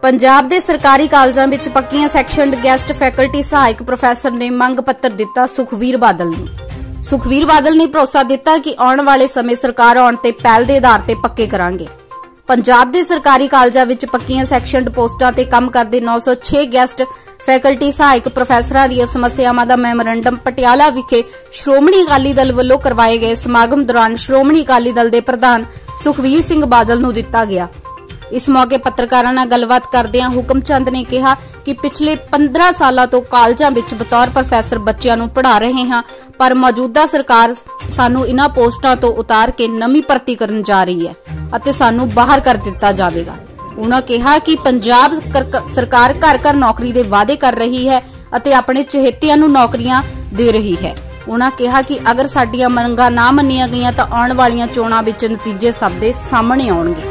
पंजाब के सरकारी कालजां विच पक्कियां सैक्शनड गैसट फैकल्टी सहायक प्रोफैसर ने मंग पत्र दिता सुखबीर बादल नूं। सुखबीर बादल ने भरोसा दिता कि आने वाले समय सरकार आउण ते पहल दे आधार ते पक्के करांगे। पंजाब के सरकारी कालजां विच पक्कियां सैक्शनड पोस्टां ते काम करदे 906 गैसट फैकल्टी सहायक प्रोफैसरां दी समस्यावां दा मैमोरेंडम पटियाला विखे श्रोमणी अकाली दल वल्लों करवाए गए समागम दौरान श्रोमणी अकाली दल दे प्रधान सुखबीर सिंह बादल नूं दिता गया। इस मौके पत्रकारां नाल गलबात करदिआं हुकम चंद ने कहा कि पिछले 15 सालों तो कालजां विच बतौर प्रोफैसर बच्चों नूं पढ़ा रहे हैं, पर मौजूदा सरकार सानू इन्हां पोस्टां तो उतार के नवीं भर्ती करन जा रही है अते सानू बाहर कर दिता जावेगा। उन्होंने कहा कि पंजाब सरकार घर घर नौकरी दे वादे कर रही है अते अपने चहेतियां नूं नौकरियां दे रही है। उन्होंने कहा कि अगर साडीआं मंगां ना मन्नियां गईआं तां आउण वालीआं चोणां विच नतीजे सब दे सामणे आउणगे।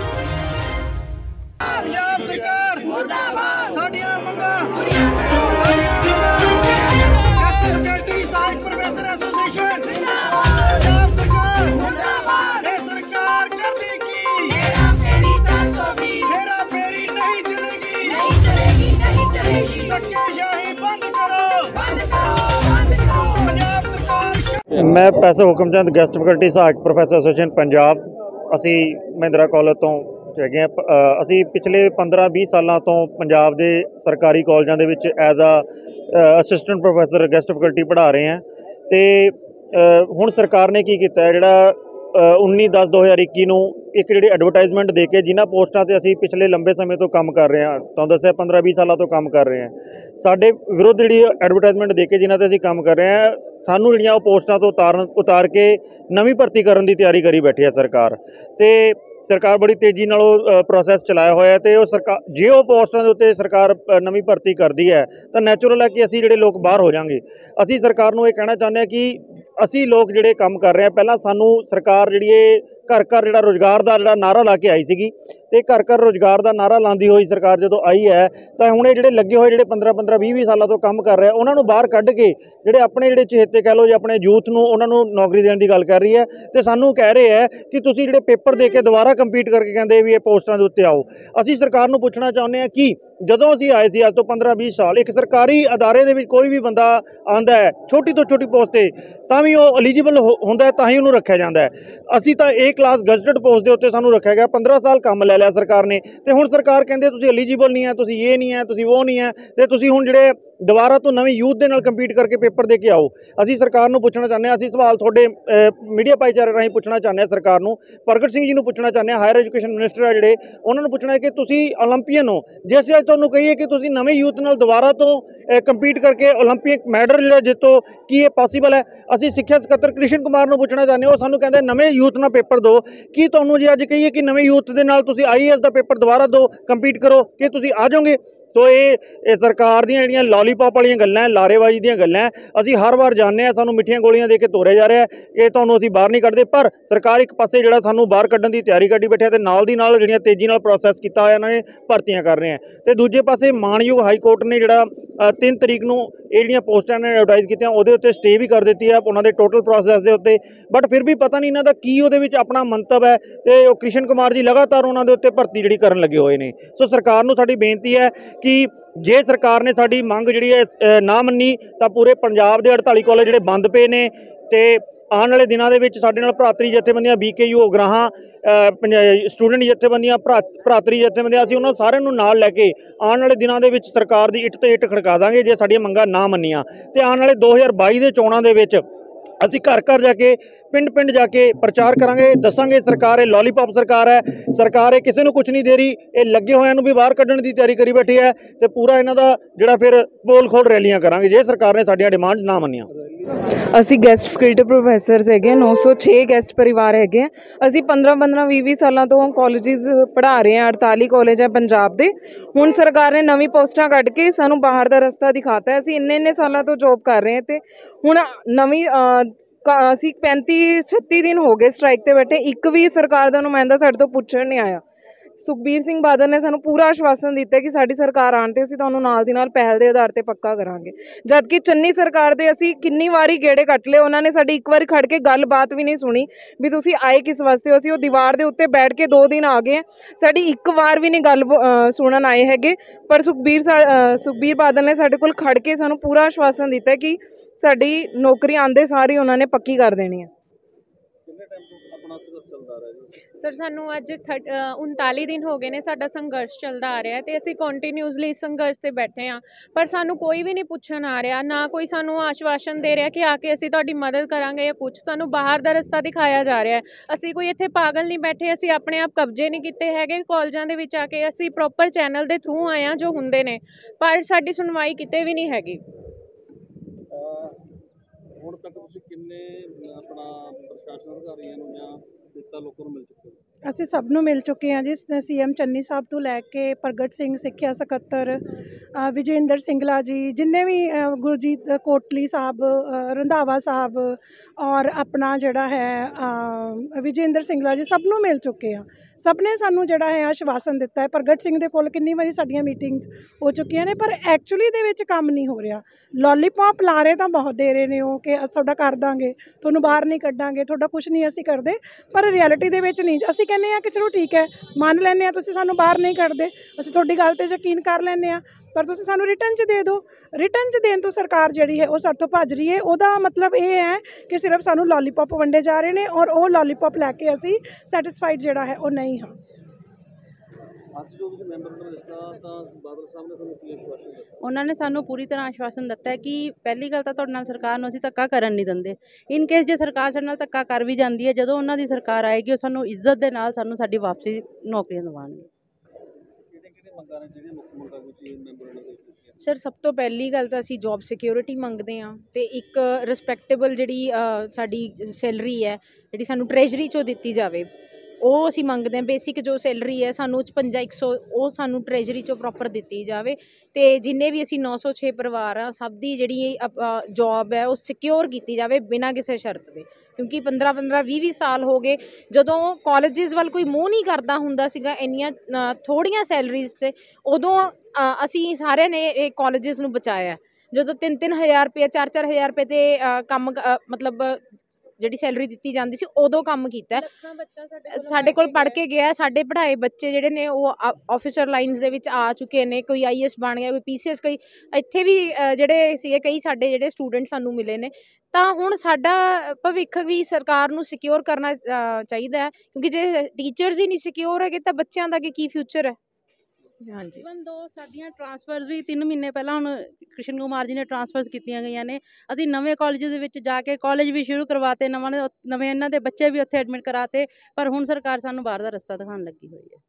मैं प्रोफैसर हुकमचंद गैसट फैकल्टी सहायक प्रोफैसर एसोसीएशन पंजाब असी महिंद्रा कॉलेज तो हैगे असी पिछले 15-20 सालों तो पंजाब के सरकारी कॉलेजों के as assistant professor guest faculty पढ़ा रहे हैं। तो हुण सरकार ने की किया है जिहड़ा 19/10/2021 नूं एक जिहड़ी एडवरटाइजमेंट दे के जिन्हां पोस्टां ते असीं पिछले लंबे समय तो काम कर रहे हैं, तो दस्सिआ 15-20 सालों तो काम कर रहे हैं। साडे विरुद्ध जिहड़ी एडवरटाइजमेंट दे के जिन्हां ते असीं काम कर रहे हैं, सानूं जिहड़ियां ओह पोस्टां तो उतार के नवीं भर्ती करन दी तैयारी करी बैठी है सरकार। ते सरकार बड़ी तेज़ी नाल प्रोसैस चलाया होया ते ओह सरकार जे ओह पोस्टां दे उत्ते सरकार नवीं भर्ती करदी है तो नैचुरल है कि असीं जिहड़े लोग बाहर हो जांगे। असीं सरकार नूं इह कहना चाहुंदे हां कि असीं लोग जिहड़े काम कर रहे हैं, पहलां सानूं सरकार जिहड़ी घर घर जिहड़ा रोज़गार का जिहड़ा नारा ला के आई सीगी ते घर घर रोज़गार का नारा लांदी होई सरकार जदों आई है तो हुण इह जिहड़े लगे होए जिहड़े 15-15 20-20 सालों तो काम कर रहे हैं उन्हां नूं बाहर कढ के जिहड़े अपने जिहड़े चहेते कह लो जी अपने यूथ नूं उन्हां नूं नौकरी देण दी गल कर रही है ते सानूं कह रहे हैं कि तुसीं जिहड़े पेपर दे के दोबारा कंपीट करके कहंदे भी ये पोस्टां दे उत्ते आओ। असीं सरकार नूं पुछना चाहुंदे हां कि जदों असीं आए सी अज तो 15-20 साल एक सरकारी अदारे दे विच कोई भी बंदा आंदा है छोटी तो छोटी पोस्ट ते तां भी ओह एलीजिबल हुंदा है तां ही उहनूं रखिया जांदा है। असीं तां ए क्लास गजटेड पोस्ट दे उत्ते सानूं रखिया गया, 15 साल काम लै लिया सरकार ने ते हुण सरकार कहंदे तुसीं एलीजिबल नहीं है, तुसीं ये नहीं है, तुसीं वो नहीं है ते तुसीं हुण जिहड़े दोबारा तो नवीं यूथ दे नाल कंपीट करके पेपर दे के आओ। असीं सरकार नूं पुछना चाहुंदे हां, असीं सवाल तुहाडे मीडिया भाईचारे राहीं पुछना चाहुंदे हां सरकार नूं, प्रगट सिंह जी नूं पुछना चाहुंदे हां, हायर एजुकेशन मिनिस्टर है जिहड़े उन्हां नूं पुछना है कि तुसीं ओलंपीयन हो, जे असीं अज तुहानूं कहीए कि तुसीं नवें यूथ नाल दोबारा तो कंपीट करके ओलंपिक मैडल जिहड़ा जितो की ये पॉसीबल है। असीं सिक्ख्या सकत्तर कृष्ण कुमार नूं पुछना चाहुंदे हां, ओह सानूं कहंदे नवें यूथ नाल पेपर दो, की तुहानूं जे अज कहीए कि नवें यूथ दे नाल तुसीं IAS दा पेपर दोबारा दो कंपीट करो कि तुसीं आ जाओगे। सो ये सरकार दी जिहड़ियां लॉलीपॉप वाली गल्लां लारेबाजी दी गल्लां असीं हर बार जाने हैं, सानूं मिठियां गोलियां दे के तोड़िया जा रहा है, ये तुहानूं असीं बाहर नहीं कढदे। पर सरकार एक पासे जिहड़ा सानूं बाहर कढण दी तैयारी कड्ढी बैठे ते नाल दी नाल जिहड़ियां तेज़ी नाल प्रोसैस कीता होया इन्हां ने भर्तियां कर रहे हैं। ते दूजे पासे माणयोग हाई कोर्ट ने जिहड़ा 3 तरीक नूं ਇਹ ਜਿਹੜੀਆਂ ਪੋਸਟਾਂ ਨੇ ਐਡਵਰਟਾਈਜ਼ ਕੀਤੀਆਂ ਉਹਦੇ ਉੱਤੇ ਸਟੇ ਵੀ ਕਰ ਦਿੱਤੀ ਹੈ ਉਹਨਾਂ ਦੇ ਟੋਟਲ ਪ੍ਰੋਸੈਸ ਦੇ ਉੱਤੇ, ਬਟ ਫਿਰ ਵੀ ਪਤਾ ਨਹੀਂ ਇਹਨਾਂ ਦਾ ਕੀ ਉਹਦੇ ਵਿੱਚ ਆਪਣਾ ਮੰਤਵ ਹੈ ਤੇ ਉਹ ਕ੍ਰਿਸ਼ਨ ਕੁਮਾਰ ਜੀ ਲਗਾਤਾਰ ਉਹਨਾਂ ਦੇ ਉੱਤੇ ਭਰਤੀ ਜਿਹੜੀ ਕਰਨ ਲੱਗੇ ਹੋਏ ਨੇ। ਸੋ ਸਰਕਾਰ ਨੂੰ ਸਾਡੀ ਬੇਨਤੀ ਹੈ ਕਿ ਜੇ ਸਰਕਾਰ ਨੇ ਸਾਡੀ ਮੰਗ ਜਿਹੜੀ ਹੈ ਨਾ ਮੰਨੀ ਤਾਂ ਪੂਰੇ ਪੰਜਾਬ ਦੇ 48 ਕਾਲਜ ਜਿਹੜੇ ਬੰਦ ਪਏ ਨੇ ਤੇ ਆਉਣ ਵਾਲੇ ਦਿਨਾਂ ਦੇ ਵਿੱਚ ਸਾਡੇ ਨਾਲ ਭਰਾਤਰੀ ਜਥੇਬੰਦੀਆਂ BKU ਉਗਰਾਹਾਂ स्टूडेंट जथेबंदियां भरातरी जथेबंदियां असीं उन्हां सारिਆਂ ਨੂੰ ਨਾਲ ਲੈ ਕੇ आने वाले दिनों के सरकार की इट तो इट खड़का देंगे जे साडियां मंगां ना मन्नियां ते आने वाले 2022 के चोणां दे विच असीं घर घर जाके पिंड पिंड जाके प्रचार करांगे, दसांगे सरकार ये लॉलीपॉप सरकार है, सरकार ये किसी नूं कुछ नहीं दे रही, ये लगे होयां नूं भी बाहर कड्ढण दी तैयारी करी बैठी है ते पूरा इन्हां दा जिहड़ा फिर पोल खोल रैलियां करांगे जे सरकार ने साडियां डिमांड ना मन्नियां। ਅਸੀਂ ਗੈਸਟ ਫੈਕਲਟੀ ਪ੍ਰੋਫੈਸਰਸ ਹੈਗੇ 906 ਗੈਸਟ ਪਰਿਵਾਰ ਹੈਗੇ। ਅਸੀਂ 15-15 20-20 ਸਾਲਾਂ ਤੋਂ ਕਾਲਜਿਸ ਪੜ੍ਹਾ ਰਹੇ ਹਾਂ। 48 ਕਾਲਜ ਹੈ ਪੰਜਾਬ ਦੇ। ਹੁਣ ਸਰਕਾਰ ਨੇ ਨਵੀਂ ਪੋਸਟਾਂ ਕੱਢ ਕੇ ਸਾਨੂੰ ਬਾਹਰ ਦਾ ਰਸਤਾ ਦਿਖਾਤਾ। ਅਸੀਂ ਇੰਨੇ ਸਾਲਾਂ ਤੋਂ ਜੋਬ ਕਰ ਰਹੇ ਹਾਂ ਤੇ ਹੁਣ ਨਵੀਂ ਅਸੀਂ 35-36 ਦਿਨ ਹੋ ਗਏ ਸਟ੍ਰਾਈਕ ਤੇ ਬੈਠੇ, ਇੱਕ ਵੀ ਸਰਕਾਰ ਦਾ ਨੁਮਾਇੰਦਾ ਸਾਡੇ ਤੋਂ ਪੁੱਛਣ ਨਹੀਂ ਆਇਆ। ਸੁਖਬੀਰ ਸਿੰਘ ਬਾਦਲ ਨੇ ਸਾਨੂੰ ਪੂਰਾ ਆਸ਼ਵਾਸਨ ਦਿੱਤਾ ਕਿ ਸਾਡੀ ਸਰਕਾਰ ਆਉਣ 'ਤੇ ਅਸੀਂ ਤੁਹਾਨੂੰ ਨਾਲ ਦੀ ਨਾਲ ਪਹਿਲ ਦੇ ਆਧਾਰ 'ਤੇ ਪੱਕਾ ਕਰਾਂਗੇ। ਜਦਕਿ ਚੰਨੀ ਸਰਕਾਰ ਦੇ ਅਸੀਂ ਕਿੰਨੀ ਵਾਰੀ ਗੇੜੇ ਕੱਟ ਲਏ, ਉਹਨਾਂ ਨੇ ਸਾਡੀ ਇੱਕ ਵਾਰੀ ਖੜ ਕੇ ਗੱਲਬਾਤ ਵੀ ਨਹੀਂ ਸੁਣੀ ਵੀ ਤੁਸੀਂ ਆਏ ਕਿਸ ਵਾਸਤੇ ਹੋ। ਅਸੀਂ ਉਹ ਦੀਵਾਰ ਦੇ ਉੱਤੇ ਬੈਠ ਕੇ 2 ਦਿਨ ਆ ਗਏ ਹਾਂ, ਸਾਡੀ ਇੱਕ ਵਾਰ ਵੀ ਨਹੀਂ ਗੱਲ ਸੁਣਨ ਆਏ ਹੈਗੇ। ਪਰ ਸੁਖਬੀਰ ਬਾਦਲ ਨੇ ਸਾਡੇ ਕੋਲ ਖੜ ਕੇ ਸਾਨੂੰ ਪੂਰਾ ਆਸ਼ਵਾਸਨ ਦਿੱਤਾ ਕਿ ਸਾਡੀ ਨੌਕਰੀ ਆਉਂਦੇ ਸਾਰ ਹੀ ਉਹਨਾਂ ਨੇ ਪੱਕੀ ਕਰ ਦੇਣੀ ਹੈ। ਸਰ ਸਾਨੂੰ ਅੱਜ 39 ਦਿਨ ਹੋ ਗਏ ਨੇ ਸਾਡਾ ਸੰਘਰਸ਼ ਚੱਲਦਾ ਆ ਰਿਹਾ ਤੇ ਅਸੀਂ ਕੰਟੀਨਿਊਸਲੀ ਸੰਘਰਸ਼ ਤੇ ਬੈਠੇ ਹਾਂ, ਪਰ ਸਾਨੂੰ ਕੋਈ ਵੀ ਨਹੀਂ ਪੁੱਛਣ ਆ ਰਿਹਾ, ਨਾ ਕੋਈ ਸਾਨੂੰ ਆਸ਼ਵਾਸਨ ਦੇ ਰਿਹਾ ਕਿ ਆ ਕੇ ਅਸੀਂ ਤੁਹਾਡੀ ਮਦਦ ਕਰਾਂਗੇ ਜਾਂ ਕੁਛ। ਸਾਨੂੰ ਬਾਹਰ ਦਾ ਰਸਤਾ ਦਿਖਾਇਆ ਜਾ ਰਿਹਾ ਹੈ। ਅਸੀਂ ਕੋਈ ਇੱਥੇ ਪਾਗਲ ਨਹੀਂ ਬੈਠੇ, ਅਸੀਂ ਆਪਣੇ ਆਪ ਕਬਜ਼ੇ ਨਹੀਂ ਕੀਤੇ ਹੈਗੇ ਕਾਲਜਾਂ ਦੇ ਵਿੱਚ ਆ ਕੇ। ਅਸੀਂ ਪ੍ਰੋਪਰ ਚੈਨਲ ਦੇ ਥਰੂ ਆਏ ਹਾਂ ਜੋ ਹੁੰਦੇ ਨੇ, ਪਰ ਸਾਡੀ ਸੁਣਵਾਈ ਕਿਤੇ ਵੀ ਨਹੀਂ ਹੈਗੀ। ਹੁਣ ਤੱਕ ਤੁਸੀਂ ਕਿੰਨੇ ਆਪਣਾ ਪ੍ਰਸ਼ਾਸਨ ਅਧਿਕਾਰੀਆਂ ਨੂੰ ਜਾਂ ਦਿੱਤਾ ਲੋਕਾਂ ਨੂੰ ਮਿਲ ਚੁੱਕੇ ਹੋ? ਅਸੀਂ ਸਭ ਨੂੰ ਮਿਲ ਚੁੱਕੇ ਹਾਂ ਜੀ। CM ਚੰਨੀ ਸਾਹਿਬ ਤੋਂ ਲੈ ਕੇ ਪ੍ਰਗਟ ਸਿੰਘ ਸਿੱਖਿਆ ਸਕੱਤਰ, ਵਿਜੇਂਦਰ ਸਿੰਗਲਾ ਜੀ, ਜਿੰਨੇ ਵੀ ਗੁਰਜੀਤ ਕੋਟਲੀ ਸਾਹਿਬ, ਰੰਧਾਵਾ ਸਾਹਿਬ ਔਰ ਆਪਣਾ ਜਿਹੜਾ ਹੈ ਵਿਜੇਂਦਰ ਸਿੰਗਲਾ ਜੀ, ਸਭ ਨੂੰ ਮਿਲ ਚੁੱਕੇ ਆ। ਸਭ ਨੇ ਸਾਨੂੰ ਜਿਹੜਾ ਹੈ ਆਸ਼ਵਾਸਨ ਦਿੱਤਾ ਹੈ। ਪ੍ਰਗਟ ਸਿੰਘ ਦੇ ਕੋਲ ਕਿੰਨੀ ਵਾਰੀ ਸਾਡੀਆਂ ਮੀਟਿੰਗਸ ਹੋ ਚੁੱਕੀਆਂ ਨੇ, ਪਰ ਐਕਚੁਅਲੀ ਦੇ ਵਿੱਚ ਕੰਮ ਨਹੀਂ ਹੋ ਰਿਹਾ। ਲੋਲੀਪੌਪ ਲਾਰੇ ਤਾਂ ਬਹੁਤ ਦੇ ਰਹੇ ਨੇ ਉਹ ਕਿ ਤੁਹਾਡਾ ਕਰ ਦਾਂਗੇ, ਤੁਹਾਨੂੰ ਬਾਹਰ ਨਹੀਂ ਕੱਢਾਂਗੇ, ਤੁਹਾਡਾ ਕੁਛ ਨਹੀਂ ਅਸੀਂ ਕਰਦੇ, ਪਰ ਰਿਐਲਿਟੀ ਦੇ ਵਿੱਚ ਨਹੀਂ। ਅਸੀਂ ਕਹਿੰਦੇ ਹਾਂ ਕਿ ਚਲੋ ਠੀਕ ਹੈ, ਮੰਨ ਲੈਂਦੇ ਹਾਂ ਤੁਸੀਂ ਸਾਨੂੰ ਬਾਹਰ ਨਹੀਂ ਕੱਢਦੇ, ਅਸੀਂ ਤੁਹਾਡੀ ਗੱਲ 'ਤੇ ਯਕੀਨ ਕਰ ਲੈਂਦੇ ਹਾਂ, ਪਰ ਤੁਸੀਂ ਸਾਨੂੰ ਰਿਟਰਨ 'ਚ ਦੇ ਦਿਓ। ਰਿਟਰਨ 'ਚ ਦੇਣ ਤੋਂ ਸਰਕਾਰ ਜਿਹੜੀ ਹੈ ਉਹ ਸਾਡੇ ਤੋਂ ਭੱਜ ਰਹੀ ਹੈ। ਉਹਦਾ ਮਤਲਬ ਇਹ ਹੈ ਕਿ ਸਿਰਫ ਸਾਨੂੰ ਲੋਲੀਪੌਪ ਵੰਡੇ ਜਾ ਰਹੇ ਨੇ ਔਰ ਉਹ ਲੋਲੀਪੌਪ ਲੈ ਕੇ ਅਸੀਂ ਸੈਟਿਸਫਾਈਡ ਜਿਹੜਾ ਹੈ ਉਹ ਨਹੀਂ ਹਾਂ। ਅੱਜ ਜੋ ਤੁਸੀਂ ਮੈਂਬਰ ਨੂੰ ਦਿੱਤਾ ਤਾਂ ਬਾਦਲ ਸਾਹਿਬ ਨੇ ਤੁਹਾਨੂੰ ਕੀ ਆਸ਼ਵਾਸਨ ਦਿੱਤਾ? ਉਹਨਾਂ ਨੇ ਸਾਨੂੰ ਪੂਰੀ ਤਰ੍ਹਾਂ ਆਸ਼ਵਾਸਨ ਦਿੱਤਾ ਹੈ ਕਿ ਪਹਿਲੀ ਗੱਲ ਤਾਂ ਤੁਹਾਡੇ ਨਾਲ ਸਰਕਾਰ ਨੂੰ ਅਸੀਂ ਧੱਕਾ ਕਰਨ ਨਹੀਂ ਦਿੰਦੇ। ਇਨ ਕੇਸ ਜੇ ਸਰਕਾਰ ਸਾਡੇ ਨਾਲ ਧੱਕਾ ਕਰ ਵੀ ਜਾਂਦੀ ਹੈ, ਜਦੋਂ ਉਹਨਾਂ ਦੀ ਸਰਕਾਰ ਆਏਗੀ ਉਹ ਸਾਨੂੰ ਇੱਜ਼ਤ ਦੇ ਨਾਲ ਸਾਨੂੰ ਸਾਡੀ ਵਾਪਸੀ ਨੌਕਰੀਆਂ ਦਿਵਾਉਣਗੇ। ਕਿਹੜੇ ਮੰਗਾਂ ਨੇ ਜਿਹੜੀਆਂ ਮੁੱਖ ਮੰਗਾਂ ਤੁਸੀਂ ਮੈਂਬਰਾਂ ਨੂੰ ਦਿੱਤੀਆਂ? ਸਰ ਸਭ ਤੋਂ ਪਹਿਲੀ ਗੱਲ ਤਾਂ ਅਸੀਂ ਜੌਬ ਸਿਕਿਉਰਿਟੀ ਮੰਗਦੇ ਹਾਂ ਤੇ ਇੱਕ ਰਿਸਪੈਕਟੇਬਲ ਜਿਹੜੀ ਸਾਡੀ ਸੈਲਰੀ ਹੈ ਜਿਹੜੀ ਸਾਨੂੰ ਟ੍ਰੇਜਰੀ 'ਚੋਂ ਦਿੱਤੀ ਜਾਵੇ, ਉਹ ਅਸੀਂ ਮੰਗਦੇ ਹਾਂ। ਬੇਸਿਕ ਜੋ ਸੈਲਰੀ ਹੈ ਸਾਨੂੰ 55-100 ਉਹ ਸਾਨੂੰ ਟ੍ਰੇਜਰੀ 'ਚੋਂ ਪ੍ਰੋਪਰ ਦਿੱਤੀ ਜਾਵੇ। ਅਤੇ ਜਿੰਨੇ ਵੀ ਅਸੀਂ 906 ਪਰਿਵਾਰ ਆ ਸਭ ਦੀ ਜਿਹੜੀ ਜੌਬ ਹੈ ਉਹ ਸਿਕਿਉਰ ਕੀਤੀ ਜਾਵੇ ਬਿਨਾਂ ਕਿਸੇ ਸ਼ਰਤ ਦੇ, ਕਿਉਂਕਿ 15-15 20-20 ਸਾਲ ਹੋ ਗਏ ਜਦੋਂ ਕਾਲਜਿਸ ਵੱਲ ਕੋਈ ਮੂੰਹ ਨਹੀਂ ਕਰਦਾ ਹੁੰਦਾ ਸੀਗਾ ਇੰਨੀਆਂ ਥੋੜ੍ਹੀਆਂ ਸੈਲਰੀਜ਼ 'ਤੇ, ਉਦੋਂ ਅਸੀਂ ਸਾਰਿਆਂ ਨੇ ਇਹ ਕਾਲਜਿਸ ਨੂੰ ਬਚਾਇਆ। ਜਦੋਂ 3-3 ਹਜ਼ਾਰ ਰੁਪਏ 4-4 ਹਜ਼ਾਰ ਰੁਪਏ 'ਤੇ ਕੰਮ ਮਤਲਬ ਜਿਹੜੀ ਸੈਲਰੀ ਦਿੱਤੀ ਜਾਂਦੀ ਸੀ ਉਦੋਂ ਕੰਮ ਕੀਤਾ। ਸਾਡੇ ਕੋਲ ਪੜ੍ਹ ਕੇ ਗਿਆ, ਸਾਡੇ ਪੜ੍ਹਾਏ ਬੱਚੇ ਜਿਹੜੇ ਨੇ ਉਹ ਆਫਿਸਰ ਲਾਈਨਸ ਦੇ ਵਿੱਚ ਆ ਚੁੱਕੇ ਨੇ, ਕੋਈ IAS ਬਣ ਗਿਆ, ਕੋਈ PCS, ਕੋਈ ਇੱਥੇ ਵੀ ਜਿਹੜੇ ਸੀਗੇ ਕਈ ਸਾਡੇ ਜਿਹੜੇ ਸਟੂਡੈਂਟ ਸਾਨੂੰ ਮਿਲੇ ਨੇ। ਤਾਂ ਹੁਣ ਸਾਡਾ ਭਵਿੱਖ ਵੀ ਸਰਕਾਰ ਨੂੰ ਸਿਕਿਉਰ ਕਰਨਾ ਚਾਹੀਦਾ ਹੈ, ਕਿਉਂਕਿ ਜੇ ਟੀਚਰਸ ਹੀ ਨਹੀਂ ਸਿਕਿਉਰ ਹੈਗੇ ਤਾਂ ਬੱਚਿਆਂ ਦਾ ਕੀ ਫਿਊਚਰ ਹੈ। ਹਾਂਜੀ, ਇਵਨ ਦੋ ਸਾਡੀਆਂ ਟਰਾਂਸਫਰਸ ਵੀ 3 ਮਹੀਨੇ ਪਹਿਲਾਂ ਹੁਣ ਕ੍ਰਿਸ਼ਨ ਕੁਮਾਰ ਜੀ ਨੇ ਟਰਾਂਸਫਰਸ ਕੀਤੀਆਂ ਗਈਆਂ ਨੇ। ਅਸੀਂ ਨਵੇਂ ਕਾਲਜ ਦੇ ਵਿੱਚ ਜਾ ਕੇ ਕਾਲਜ ਵੀ ਸ਼ੁਰੂ ਕਰਵਾਤੇ, ਨਵੇਂ ਇਹਨਾਂ ਦੇ ਬੱਚੇ ਵੀ ਉੱਥੇ ਐਡਮਿਟ ਕਰਾਤੇ, ਪਰ ਹੁਣ ਸਰਕਾਰ ਸਾਨੂੰ ਬਾਹਰ ਦਾ ਰਸਤਾ ਦਿਖਾਉਣ ਲੱਗੀ ਹੋਈ ਹੈ।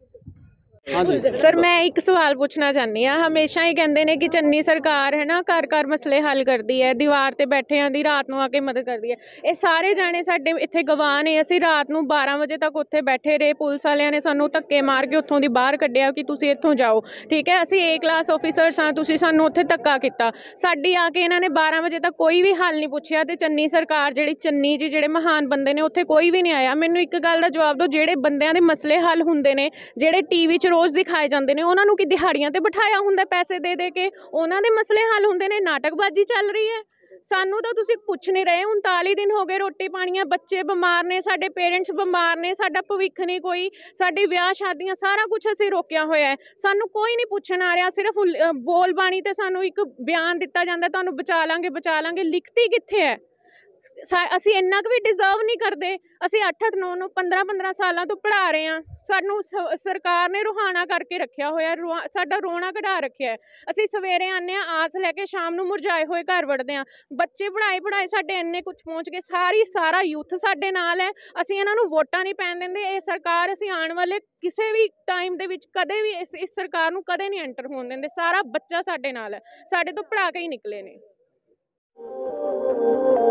ਸਰ ਮੈਂ ਇੱਕ ਸਵਾਲ ਪੁੱਛਣਾ ਚਾਹੁੰਦੀ ਹਾਂ। ਹਮੇਸ਼ਾ ਹੀ ਕਹਿੰਦੇ ਨੇ ਕਿ ਚੰਨੀ ਸਰਕਾਰ ਹੈ ਨਾ ਘਰ ਮਸਲੇ ਹੱਲ ਕਰਦੀ ਹੈ, ਦੀਵਾਰ ਤੇ ਬੈਠਿਆਂ ਦੀ ਰਾਤ ਨੂੰ ਆ ਕੇ ਮਦਦ ਕਰਦੀ ਹੈ। ਇਹ ਸਾਰੇ ਜਾਣੇ ਸਾਡੇ ਇੱਥੇ ਗਵਾਹ ਨੇ। ਅਸੀਂ ਰਾਤ ਨੂੰ 12 ਵਜੇ ਤੱਕ ਉੱਥੇ ਬੈਠੇ ਰਹੇ, ਪੁਲਿਸ ਵਾਲਿਆਂ ਨੇ ਸਾਨੂੰ ਧੱਕੇ ਮਾਰ ਕੇ ਉੱਥੋਂ ਦੀ ਬਾਹਰ ਕੱਢਿਆ ਕਿ ਤੁਸੀਂ ਇੱਥੋਂ ਜਾਓ, ਠੀਕ ਹੈ। ਅਸੀਂ A ਕਲਾਸ ਆਫਿਸਰਸ ਹਾਂ, ਤੁਸੀਂ ਸਾਨੂੰ ਉੱਥੇ ਧੱਕਾ ਕੀਤਾ। ਸਾਡੀ ਆ ਕੇ ਇਹਨਾਂ ਨੇ 12 ਵਜੇ ਤੱਕ ਕੋਈ ਵੀ ਹੱਲ ਨਹੀਂ ਪੁੱਛਿਆ, ਤੇ ਚੰਨੀ ਸਰਕਾਰ ਜਿਹੜੀ ਚੰਨੀ ਜੀ ਜਿਹੜੇ ਮਹਾਨ ਬੰਦੇ ਨੇ ਉੱਥੇ ਕੋਈ ਵੀ ਨਹੀਂ ਆਇਆ। ਮੈਨੂੰ ਇੱਕ ਗੱਲ ਦਾ ਜਵਾਬ ਦਿਓ, ਜਿਹੜੇ ਬੰਦਿਆਂ ਦੇ ਮਸਲੇ ਹੱਲ ਹੁੰਦੇ ਨੇ, ਜਿਹੜੇ TV 'ਚ ਰੋਜ਼ ਦਿਖਾਏ ਜਾਂਦੇ ਨੇ, ਉਹਨਾਂ ਨੂੰ ਕੀ ਦਿਹਾੜੀਆਂ ਤੇ ਬਿਠਾਇਆ ਹੁੰਦਾ ਪੈਸੇ ਦੇ ਕੇ? ਉਹਨਾਂ ਦੇ ਮਸਲੇ ਹੱਲ ਹੁੰਦੇ ਨੇ? ਨਾਟਕਬਾਜ਼ੀ ਚੱਲ ਰਹੀ ਹੈ। ਸਾਨੂੰ ਤਾਂ ਤੁਸੀਂ ਪੁੱਛ ਨਹੀਂ ਰਹੇ। 39 ਦਿਨ ਹੋ ਗਏ ਰੋਟੀ ਪਾਣੀਆਂ, ਬੱਚੇ ਬਿਮਾਰ ਨੇ, ਸਾਡੇ ਪੇਰੈਂਟਸ ਬਿਮਾਰ ਨੇ, ਸਾਡਾ ਭਵਿੱਖ ਨਹੀਂ ਕੋਈ, ਸਾਡੀ ਵਿਆਹ ਸ਼ਾਦੀਆਂ ਸਾਰਾ ਕੁਝ ਅਸੀਂ ਰੋਕਿਆ ਹੋਇਆ ਹੈ। ਸਾਨੂੰ ਕੋਈ ਨਹੀਂ ਪੁੱਛਣ ਆ ਰਿਹਾ, ਸਿਰਫ ਬੋਲ ਬਾਣੀ ਤੇ ਸਾਨੂੰ ਇੱਕ ਬਿਆਨ ਦਿੱਤਾ ਜਾਂਦਾ ਤੁਹਾਨੂੰ ਬਚਾ ਲਾਂਗੇ। ਲਿਖਤੀ ਕਿੱਥੇ ਹੈ? ਅਸੀਂ ਇੰਨਾ ਕੁ ਵੀ ਡਿਜ਼ਰਵ ਨਹੀਂ ਕਰਦੇ। ਅਸੀਂ 8-8 9-9 15-15 ਸਾਲਾਂ ਤੋਂ ਪੜ੍ਹਾ ਰਹੇ ਹਾਂ, ਸਾਨੂੰ ਸਰਕਾਰ ਨੇ ਰੋਹਾਣਾ ਕਰਕੇ ਰੱਖਿਆ ਹੋਇਆ, ਸਾਡਾ ਰੋਣਾ ਕਢਾ ਰੱਖਿਆ। ਅਸੀਂ ਸਵੇਰੇ ਆਉਂਦੇ ਹਾਂ ਆਸ ਲੈ ਕੇ, ਸ਼ਾਮ ਨੂੰ ਮੁਰਝਾਏ ਹੋਏ ਘਰ ਵੜਦੇ ਹਾਂ। ਬੱਚੇ ਪੜ੍ਹਾਏ ਸਾਡੇ ਇੰਨੇ ਕੁਛ ਪਹੁੰਚ ਗਏ, ਸਾਰਾ ਯੂਥ ਸਾਡੇ ਨਾਲ ਹੈ। ਅਸੀਂ ਇਹਨਾਂ ਨੂੰ ਵੋਟਾਂ ਨਹੀਂ ਪੈਣ ਦਿੰਦੇ। ਇਹ ਸਰਕਾਰ ਅਸੀਂ ਆਉਣ ਵਾਲੇ ਕਿਸੇ ਵੀ ਟਾਈਮ ਦੇ ਵਿੱਚ ਕਦੇ ਵੀ ਇਸ ਸਰਕਾਰ ਨੂੰ ਕਦੇ ਨਹੀਂ ਐਂਟਰ ਹੋਣ ਦਿੰਦੇ। ਸਾਰਾ ਬੱਚਾ ਸਾਡੇ ਨਾਲ ਹੈ, ਸਾਡੇ ਤੋਂ ਪੜ੍ਹਾ ਕੇ ਹੀ ਨਿਕਲੇ ਨੇ।